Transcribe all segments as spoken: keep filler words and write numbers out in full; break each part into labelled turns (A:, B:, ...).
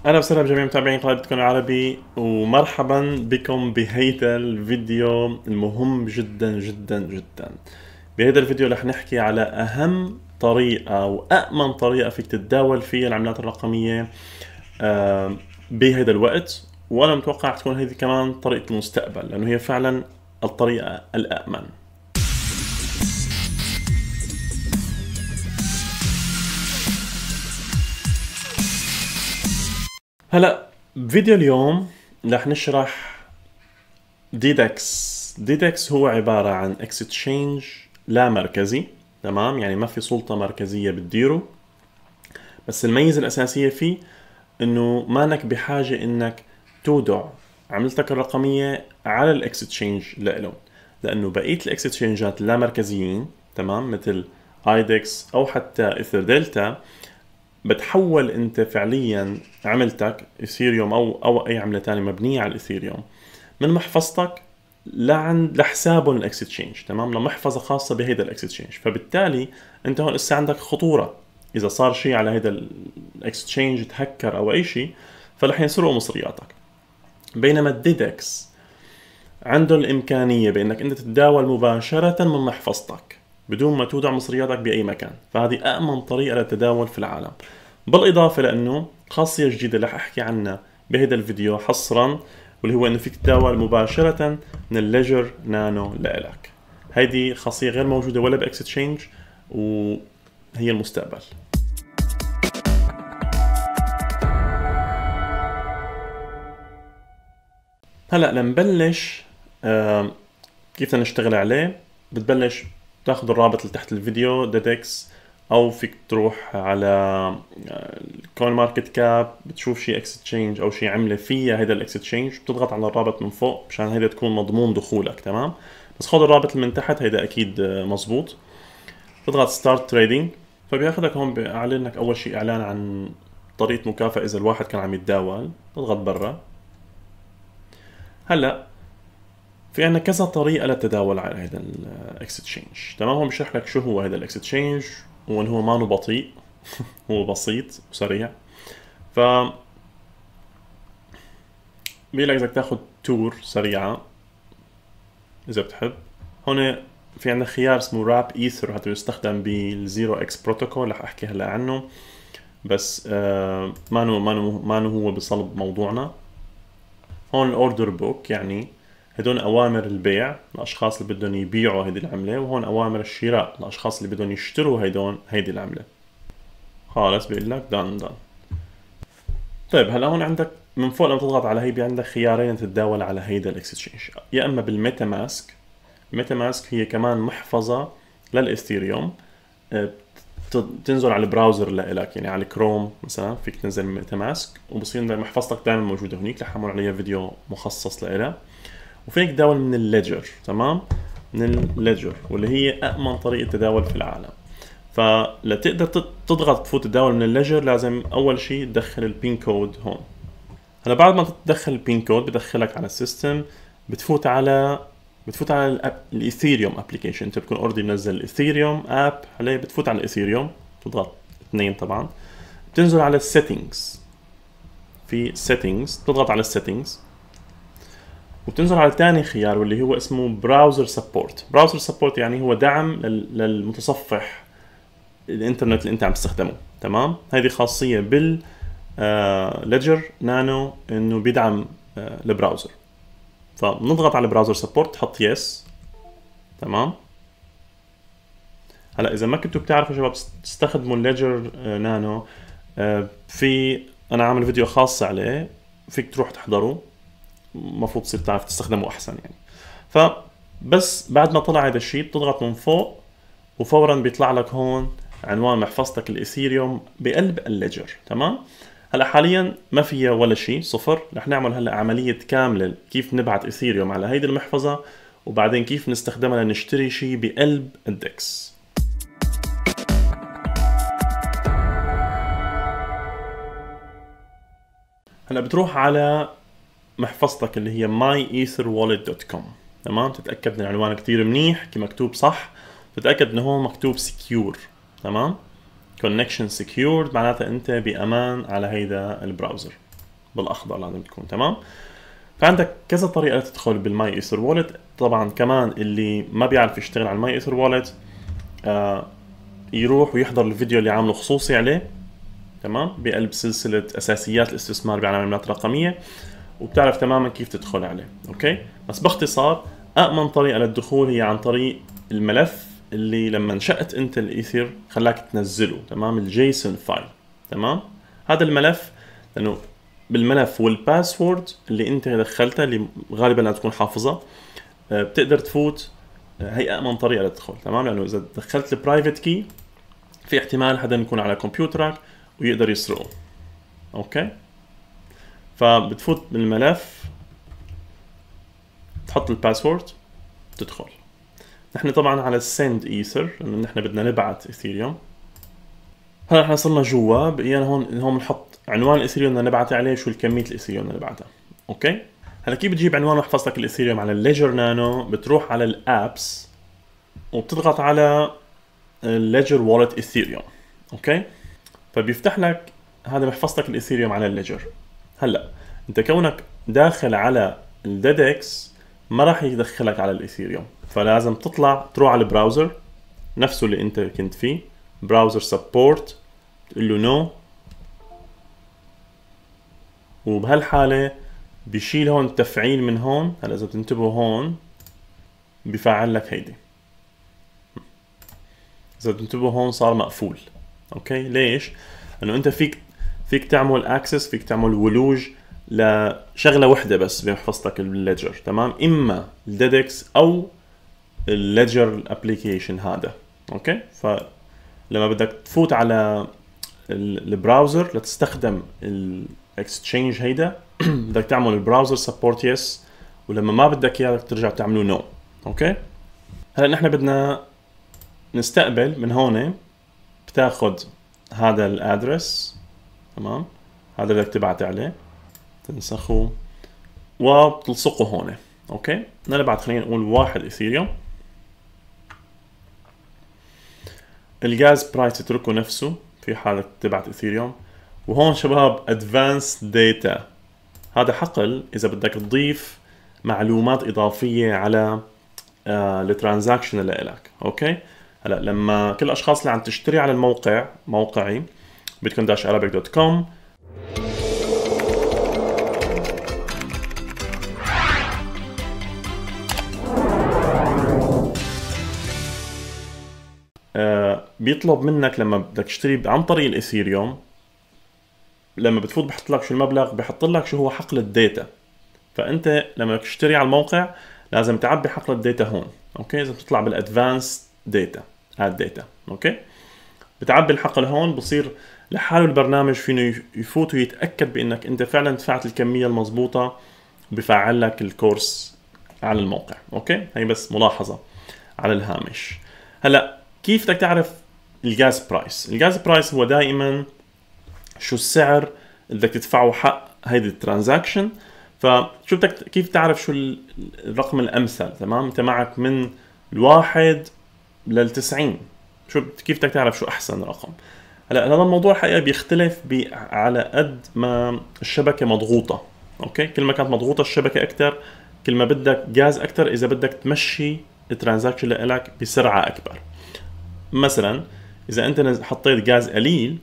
A: اهلا وسهلا بجميع متابعين قناة بيتكوين عربي، ومرحبا بكم بهيدا الفيديو المهم جدا جدا جدا. بهيدا الفيديو رح نحكي على اهم طريقة وأأمن طريقة فيك تتداول فيها العملات الرقمية آه، بهيدا الوقت، وانا متوقع رح تكون هذه كمان طريقة المستقبل، لانه هي فعلا الطريقة الأأمن. هلا فيديو اليوم رح نشرح ديدكس. ديدكس هو عبارة عن اكستشينج لا مركزي، تمام؟ يعني ما في سلطة مركزية بتديره، بس الميزة الأساسية فيه إنه مانك بحاجة إنك تودع عملتك الرقمية على الاكستشينج لإله، لأنه بقية الاكستشينجات اللامركزيين، تمام، مثل ايدكس أو حتى إثر دلتا، بتحول انت فعليا عملتك اثيريوم او او اي عمله ثانيه مبنيه على الاثيريوم من محفظتك لعند لحسابهم الاكستشينج، تمام، لمحفظه خاصه بهيدا الاكستشينج. فبالتالي انت هون لسه عندك خطوره، اذا صار شيء على هيدا الاكستشينج تهكر او اي شيء فرح ينسرقوا مصرياتك. بينما الديدكس عنده الامكانيه بانك انت تتداول مباشره من محفظتك بدون ما تودع مصرياتك باي مكان، فهذه امن طريقه للتداول في العالم. بالاضافه لانه خاصيه جديده رح احكي عنها بهذا الفيديو حصرا، واللي هو انه فيك تتداول مباشره من الليجر نانو لإلك. هيدي خاصيه غير موجوده ولا باكستشينج، وهي المستقبل. هلا لنبلش آه كيف بدنا نشتغل عليه. بتبلش تاخذ الرابط اللي تحت الفيديو ديدكس، او فيك تروح على كوين ماركت كاب، بتشوف شيء اكستشينج او شيء عمله فيها هيدا الاكستشينج، بتضغط على الرابط من فوق مشان هيدا تكون مضمون دخولك، تمام. بس خذ الرابط اللي من تحت، هيدا اكيد مزبوط. تضغط ستارت تريدينج، فبياخذك هون بيعلن لك اول شيء اعلان عن طريقه مكافاه اذا الواحد كان عم يتداول. تضغط برا. هلا في عنا كذا طريقة للتداول على هذا الاكستشينج، تمام. هو بشرح لك شو هو هذا الاكستشينج، وان هو مانو بطيء هو بسيط وسريع. ف بيقول لك بدك تاخذ تور سريعة اذا بتحب. هون في عندنا خيار اسمه راب ايثر، هذا يستخدم بالزيرو اكس بروتوكول، رح احكي هلا عنه، بس آه مانو مانو مانو هو بصلب موضوعنا. هون الاوردر بوك، يعني هدول أوامر البيع لأشخاص اللي بدهم يبيعوا هيدي العملة، وهون أوامر الشراء لأشخاص اللي بدهم يشتروا هيدون هيدي العملة. خالص بيقول لك دان دان. طيب هلا هون عندك من فوق لما تضغط على هي عندك خيارين تتداول على هيدا الاكستشينج، يا اما بالميتا ماسك. الميتا ماسك هي كمان محفظة للاثيريوم، تنزل على البراوزر لإلك، يعني على كروم مثلا فيك تنزل ميتا ماسك، وبصير محفظتك دائما موجودة هنيك، رح اعمل عليها فيديو مخصص لإلها. وفيك تداول من الليجر، تمام، من الليجر، واللي هي أأمن طريقة تداول في العالم. فلتقدر تضغط تفوت تداول من الليجر لازم أول شيء تدخل البين كود هون. هلا بعد ما تدخل البين كود بدخلك على السيستم، بتفوت على بتفوت على الايثيريوم ابلكيشن. انت بتكون اوريدي منزل الايثيريوم اب عليه، بتفوت على الايثيريوم، تضغط اثنين طبعا، بتنزل على السيتنجز. في سيتنجز بتضغط على السيتنجز، وبتنزل على ثاني خيار واللي هو اسمه براوزر سبورت. براوزر سبورت يعني هو دعم للمتصفح الانترنت اللي انت عم تستخدمه، تمام. هذه خاصيه بال ليجر نانو انه بيدعم آه البراوزر. فبنضغط على براوزر سبورت، تحط يس، تمام. هلا اذا ما كنتوا بتعرفوا شباب تستخدموا الليجر آه نانو، آه في انا عامل فيديو خاص عليه، فيك تروح تحضره، المفروض تصير تعرف تستخدمه احسن يعني. فبس بعد ما طلع هذا الشيء بتضغط من فوق، وفورا بيطلع لك هون عنوان محفظتك الايثيريوم بقلب الليجر، تمام. هلا حاليا ما فيها ولا شيء، صفر. رح نعمل هلا عمليه كامله كيف نبعث ايثيريوم على هيدي المحفظه، وبعدين كيف نستخدمها لنشتري شيء بقلب الدكس. هلا بتروح على محفظتك اللي هي ماي ايثر والت دوت كوم، تمام. تتاكد من العنوان كتير منيح كي مكتوب صح، تتاكد انه هو مكتوب سكيور، تمام. كونكشن سكيورد معناتها انت بامان على هيدا البراوزر. بالاخضر لازم تكون تمام. فعندك كذا طريقه تدخل بالماي ايثر وولت. طبعا كمان اللي ما بيعرف يشتغل على الماي ايثر وولت آه يروح ويحضر الفيديو اللي عامله خصوصي عليه تمام، بقلب سلسله اساسيات الاستثمار بعالم العملات الرقميه، وبتعرف تماما كيف تدخل عليه. اوكي، بس باختصار امن طريقه للدخول هي عن طريق الملف اللي لما نشأت انت الايثر خلاك تنزله تمام، الجيسون فايل تمام. هذا الملف لانه بالملف والباسورد اللي انت دخلتها اللي غالبا لازم تكون حافظها بتقدر تفوت. هي امن طريقه للدخول تمام، لانه اذا دخلت البرايفت كي في احتمال حدا يكون على كمبيوترك ويقدر يسرقه. اوكي، فبتفوت بالملف تحط الباسورد تدخل. نحن طبعا على السند ايثر لانه نحن بدنا نبعت ايثيريوم. هلا احنا صرنا جوا، بقينا هون هون بنحط عنوان الايثيريوم بدنا نبعته عليه، شو الكميه الايثيريوم بدنا نبعتها. اوكي، هلا كيف بتجيب عنوان وحفظتك الايثيريوم على الليجر نانو؟ بتروح على الابس وبتضغط على الليجر وولت ايثيريوم. اوكي، فبيفتح لك هذا محفظتك الايثيريوم على الليجر. هلا انت كونك داخل على الديدكس ما راح يدخلك على الايثيريوم، فلازم تطلع تروح على البراوزر نفسه اللي انت كنت فيه، براوزر سبورت، تقول له نو، وبهالحاله بيشيل هون التفعيل من هون. هلا اذا بتنتبهوا هون بفعل لك هيدي، اذا بتنتبهوا هون صار مقفول. اوكي، ليش؟ لانه انت فيك فيك تعمل اكسس، فيك تعمل ولوج لشغله وحده بس بمحفظتك الليجر تمام، اما الديدكس او الليجر ابلكيشن هذا. اوكي، فلما بدك تفوت على البراوزر لتستخدم الاكستشينج هيدا بدك تعمل البراوزر سبورت يس، ولما ما بدك اياه بدك ترجع تعمله نو. اوكي، هلا نحن بدنا نستقبل من هون، بتاخذ هذا الادرس تمام، هذا اللي بدك تبعت عليه، تنسخه وبتلصقه هون. اوكي، نبعت خلينا نقول واحد ايثيريوم. الجاز برايس اتركه نفسه في حالة تبعت ايثيريوم. وهون شباب ادفانس داتا، هذا حقل اذا بدك تضيف معلومات اضافية على آه الترانزاكشن اللي لك. اوكي، هلا لما كل الاشخاص اللي عم تشتري على الموقع موقعي bitcoin dash arabic دوت كوم آه بيطلب منك لما بدك تشتري عن طريق الايثيريوم، لما بتفوت بحط لك شو المبلغ، بحط لك شو هو حقل الداتا. فانت لما بدك تشتري على الموقع لازم تعبي حقل الداتا هون. اوكي، لازم تطلع بالادفانس داتا اد داتا. اوكي، بتعبي الحقل هون، بصير لحاله البرنامج فينه يفوت ويتاكد بانك انت فعلا دفعت الكميه المضبوطه، وبفعل لك الكورس على الموقع. اوكي، هي بس ملاحظه على الهامش. هلا كيف بدك تعرف الجاز برايس؟ الجاز برايس هو دائما شو السعر اللي بدك تدفعه حق هيدي الترانزاكشن. فشو بدك كيف تعرف شو الرقم الامثل تمام؟ انت معك من الواحد للتسعين، شو كيف بدك تعرف شو احسن رقم؟ هلا هذا الموضوع حقيقة بيختلف بي على قد ما الشبكه مضغوطه. اوكي، كل ما كانت مضغوطه الشبكه اكثر كل ما بدك جاز اكثر، اذا بدك تمشي الترانزاكشن اللي لك بسرعه اكبر. مثلا اذا انت حطيت جاز قليل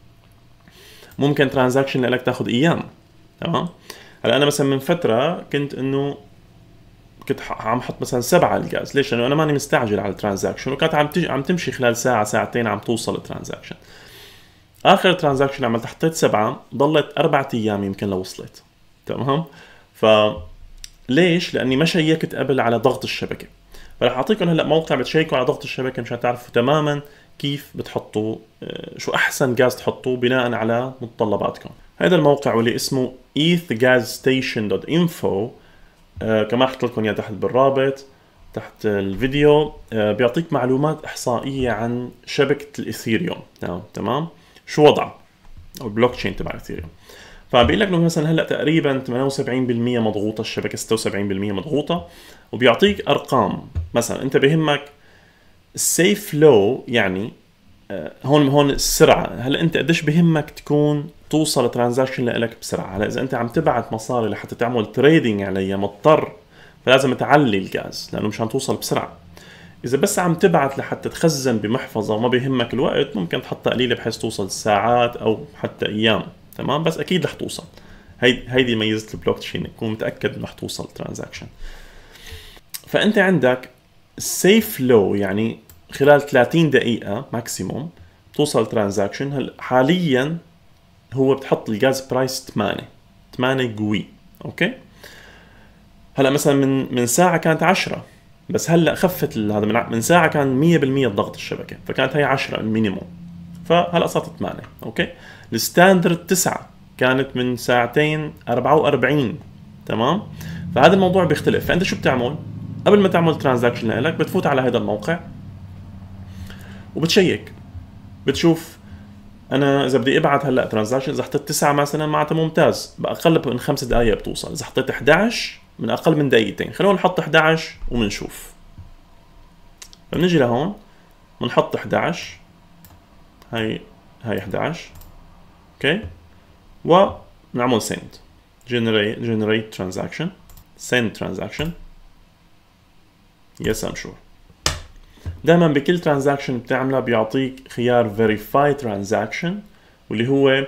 A: ممكن ترانزاكشن لك تاخذ ايام تمام. هلا انا مثلا من فتره كنت انه كنت عم احط مثلا سبعة الجاز، ليش؟ لانه انا ماني مستعجل على الترانزاكشن، وكانت عم تجي عم تمشي خلال ساعه ساعتين عم توصل الترانزاكشن. اخر ترانزاكشن عملت حطيت سبعة، ضلت اربع ايام يمكن لو وصلت تمام. ف ليش؟ لاني ما شيكت قبل على ضغط الشبكه. فرح اعطيكم هلا موقع بتشيكوا على ضغط الشبكه مشان تعرفوا تماما كيف بتحطوا شو احسن جاز تحطوه بناء على متطلباتكم. هذا الموقع واللي اسمه إيث جاز ستيشن دوت إنفو، آه كما احط لكم اياه تحت بالرابط تحت الفيديو. آه بيعطيك معلومات احصائيه عن شبكه الايثيريوم تمام تمام شو وضعها او البلوك تشين تبع الايثيريوم. فبيقول لك انه مثلا هلا تقريبا ثمانية وسبعين بالمية مضغوطه الشبكه، ستة وسبعين بالمية مضغوطه، وبيعطيك ارقام. مثلا انت بهمك السيف لو، يعني هون هون السرعه. هلا انت قديش بهمك تكون توصل ترانزاكشن لك بسرعه. هلا اذا انت عم تبعت مصاري لحتى تعمل تريدينج عليها مضطر، فلازم تعلي الجاز لانه مشان توصل بسرعه. اذا بس عم تبعت لحتى تخزن بمحفظه وما بيهمك الوقت، ممكن تحطها قليله بحيث توصل ساعات او حتى ايام. تمام، بس اكيد رح توصل. هي هيدي ميزه البلوك تشين، تكون متاكد انه رح توصل ترانزاكشن. فانت عندك سيف لو، يعني خلال ثلاثين دقيقه ماكسيموم توصل ترانزاكشن. هل حاليا هو بتحط الجاز برايس ثمانية ثمانية قوي. اوكي، هلا مثلا من من ساعه كانت عشرة، بس هلا خفت هذا من من ساعه كان مية بالمية ضغط الشبكه، فكانت هي عشرة المينيموم، فهلا صارت ثمانية. اوكي، الستاندرد تسعة، كانت من ساعتين أربعة وأربعين. تمام، فهذا الموضوع بيختلف. فانت شو بتعمل قبل ما تعمل ترانزاكشن لك؟ بتفوت على هذا الموقع وبتشيك، بتشوف انا اذا بدي ابعت هلا ترانزاكشن، اذا حطيت تسعة مثلا معناته ممتاز، باقل من خمس دقائق بتوصل. اذا حطيت إحدى عشر من اقل من دقيقتين. خلونا نحط إحدى عشر وبنشوف. بنجي لهون بنحط إحدى عشر، هاي هاي إحدى عشر. اوكي، ونعمل send generate generate transaction send transaction. yes I'm sure. دائما بكل ترانزاكشن بتعملها بيعطيك خيار verify transaction، واللي هو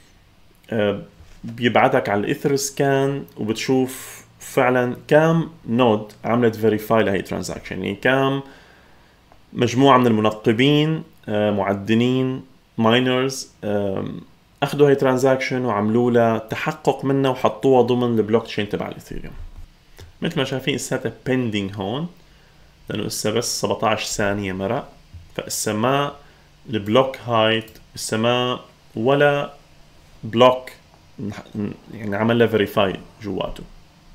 A: بيبعتك على الايثر سكان وبتشوف فعلا كام نود عملت verify لهي ترانزاكشن، يعني كام مجموعة من المنقبين معدنين ماينرز اخذوا هي ترانزاكشن وعملوا لها تحقق منها وحطوها ضمن البلوك تشين تبع الاثيريوم. مثل ما شايفين اساتها pending هون، لانه اسا بس سبعة عشر ثانية مرق، فاسا ما البلوك هايت اسا ما ولا بلوك يعني عمل لها فيريفاي جواته.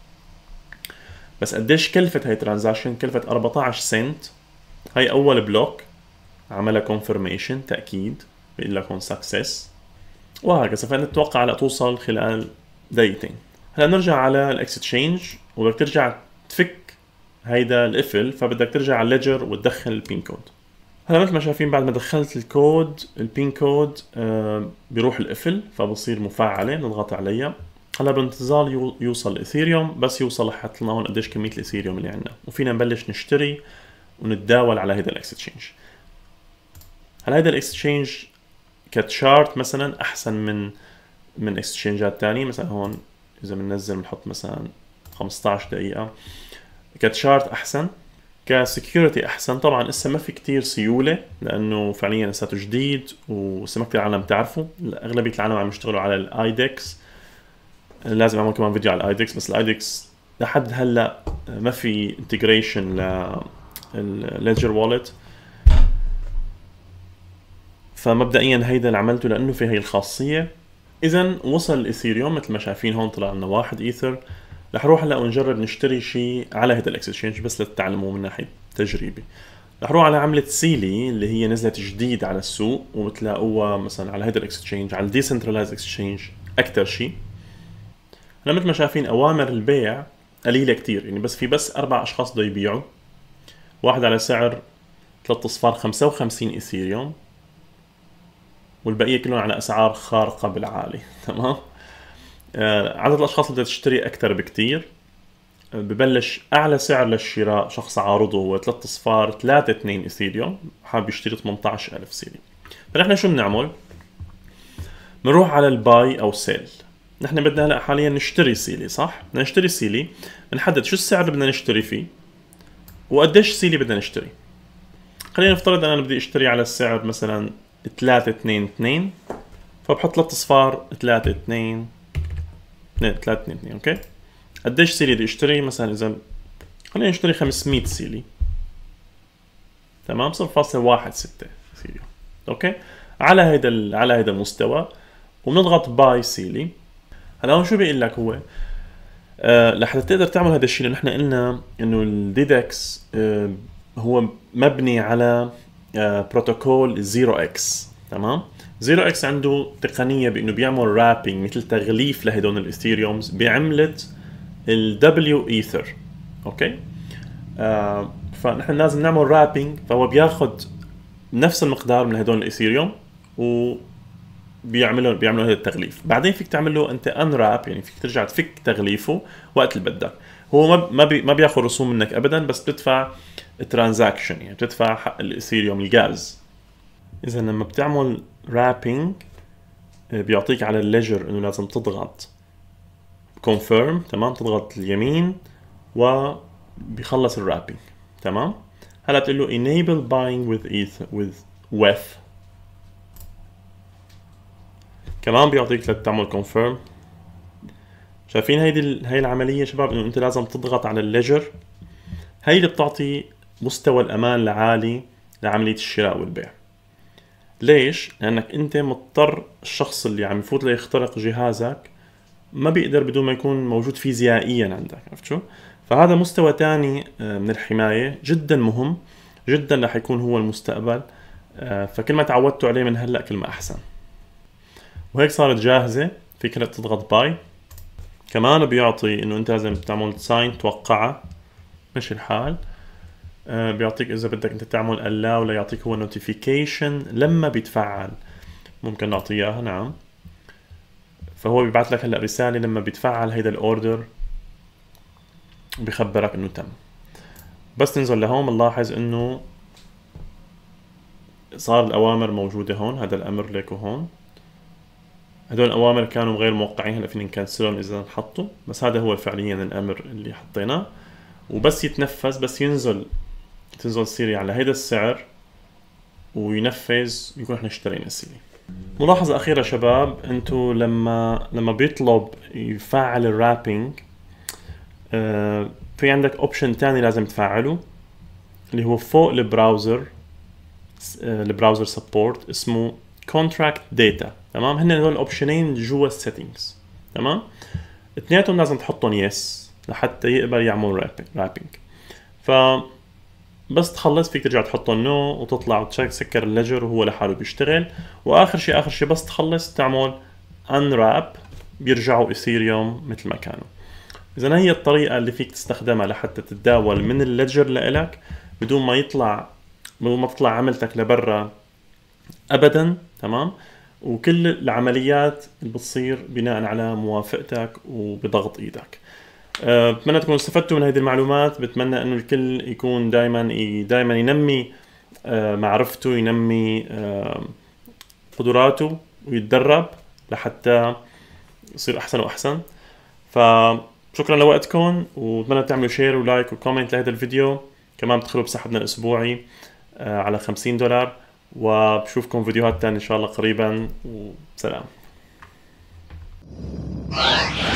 A: بس قديش كلفت هاي ترانزاكشن؟ كلفت أربعة عشر سنت. هاي اول بلوك عملها كونفرميشن تاكيد، بيقول لكم سكسس، وهكذا. فانت تتوقع لا توصل خلال دقيقتين. هلا نرجع على الاكستشينج، وبدك ترجع تفك هيدا القفل، فبدك ترجع على الليجر وتدخل البين كود. هلا مثل ما شايفين بعد ما دخلت الكود البين كود آه بيروح القفل، فبصير مفعله، نضغط عليها. هلا بانتظار يوصل الاثيريوم، بس يوصل حط لنا هون قديش كميه الاثيريوم اللي عندنا، وفينا نبلش نشتري ونتداول على هيدا الاكستشينج. هلا هيدا الاكستشينج كتشارت مثلا احسن من من اكستشينجات تانية. مثلا هون اذا بننزل بنحط مثلا خمسة عشر دقيقة، كتشارت احسن، كسكيورتي احسن. طبعا اسا ما في كتير سيولة، لانه فعليا لساته جديد ولسه ما كتير عالم تعرفه. اغلبية العالم عم يشتغلوا على الايدكس، لازم اعمل كمان فيديو على الايدكس، بس الايدكس لحد هلا ما في انتجريشن للليدجر والت. فمبدئيا هيدا اللي عملته لانه في هي الخاصيه. اذا وصل الاثيريوم مثل ما شايفين هون، طلع لنا واحد ايثر. رح نروح هلا ونجرب نشتري شيء على هيدا الاكسشينج بس لتتعلموا من ناحيه تجريبي. رح نروح على عمله سيلي اللي هي نزلت جديد على السوق، وبتلاقوها مثلا على هيدا الاكسشينج، على الديسنترلايز اكسشينج اكثر شيء. هلا مثل ما شايفين اوامر البيع قليله كتير، يعني بس في بس اربع اشخاص بده يبيعوا، واحد على سعر ثلاثة صفار خمسة وخمسين ايثيريوم، والبقيه كلهم على اسعار خارقه بالعالي. تمام. آه عدد الاشخاص اللي بدها تشتري اكثر بكتير. آه ببلش اعلى سعر للشراء شخص عارضه هو ثلاثة صفار ثلاثة اثنين ايثيريوم، حاب يشتري ثمانية عشر ألف سيلي. فنحن شو بنعمل؟ بنروح على الباي او سيل. نحن بدنا هلا حاليا نشتري سيلي، صح؟ بدنا نشتري سيلي، بنحدد شو السعر اللي بدنا نشتري فيه وقديش سيلي بدنا نشتري. خلينا نفترض انا بدي اشتري على السعر مثلا ثلاثة اثنين اثنين، فبحط ثلاثة صفار ثلاثة اثنين ثلاثة اثنين اثنين. اوكي، قديش سيلي بدي اشتري؟ مثلا اذا خلينا نشتري خمسمية سيلي، تمام، صفر فاصلة واحد ستة سيلي. اوكي، على هيدا على هيدا المستوى، وبنضغط باي سيلي. هلا هون شو بيقول لك هو؟ أه لحتى تقدر تعمل هذا الشيء، لانه نحن قلنا انه الديدكس أه هو مبني على أه بروتوكول زيرو اكس. تمام، زيرو اكس عنده تقنيه بانه بيعمل رابينج مثل تغليف لهدول الاثيريومز بعمله الدبليو ايثر. اوكي، أه فنحن لازم نعمل رابينج، فهو بياخذ نفس المقدار من هدول الايثيريوم و بيعملوا بيعملوا هذا التغليف. بعدين فيك تعمل له انت انراب، يعني فيك ترجع تفك تغليفه وقت اللي بدك. هو ما ما بي ما بياخذ رسوم منك ابدا، بس بتدفع ترانزاكشن، يعني بتدفع حق الايثيريوم الغاز. اذا لما بتعمل رابينج بيعطيك على الليجر انه لازم تضغط كونفيرم، تمام، تضغط اليمين وبيخلص الرابينج. تمام. هلا بتقول له enable buying with ether with with كمان بيعطيك لتعمل كونفيرم. شايفين هيدي هي العمليه شباب، انه انت لازم تضغط على الليجر. هي اللي بتعطي مستوى الامان العالي لعمليه الشراء والبيع. ليش؟ لانك انت مضطر، الشخص اللي عم يفوت ليخترق جهازك ما بيقدر بدون ما يكون موجود فيزيائيا عندك. عرفت شو؟ فهذا مستوى تاني من الحمايه جدا مهم جدا، رح يكون هو المستقبل. فكل ما تعودتوا عليه من هلا كل ما احسن. وهيك صارت جاهزه، فيك تضغط باي. كمان بيعطي انه انت لازم تعمل ساين توقعها، مش الحال. آه بيعطيك اذا بدك انت تعمل allow ليعطيك هو نوتيفيكيشن لما بيتفعل، ممكن نعطيه اياها. نعم. فهو بيبعث لك هلا رساله لما بيتفعل هيدا الاوردر، بيخبرك انه تم. بس تنزل لهون بنلاحظ انه صار الاوامر موجوده هون. هذا الامر ليكو هون، هدول الأوامر كانوا غير موقعين، هلا فينا نكنسلهم إذا نحطوا، بس هذا هو فعليا الأمر اللي حطيناه. وبس يتنفذ، بس ينزل تنزل السيري على هيدا السعر وينفذ، يكون احنا اشترينا السيري. ملاحظة أخيرة شباب، انتو لما لما بيطلب يفعل الرابينج آه في عندك اوبشن تاني لازم تفعله، اللي هو فوق البراوزر، آه البراوزر سبورت، اسمه كونتراكت داتا. تمام. هن هدول الاوبشنين جوا السيتنجز. تمام. اثنيناتهم لازم تحطهم يس لحتى يقبل يعمل رابينج. ف بس تخلص فيك ترجع تحطهم نو وتطلع وتسكر الليجر وهو لحاله بيشتغل. واخر شيء اخر شيء بس تخلص تعمل انراب، بيرجعوا ايثيريوم مثل ما كانوا. اذا هي الطريقه اللي فيك تستخدمها لحتى تتداول من الليجر لإلك بدون ما يطلع بدون ما تطلع عملتك لبرا ابدا. تمام. وكل العمليات اللي بتصير بناء على موافقتك وبضغط ايدك. أه بتمنى تكونوا استفدتوا من هذه المعلومات. بتمنى انه الكل يكون دائما دائما ينمي أه معرفته، ينمي أه قدراته ويتدرب لحتى يصير احسن واحسن. فشكرا لوقتكم، وبتمنى تعملوا شير ولايك وكومنت لهذا الفيديو. كمان بتدخلوا بسحبنا الاسبوعي أه على خمسين دولار، وبشوفكم فيديوهات تانية إن شاء الله قريبا، وسلام.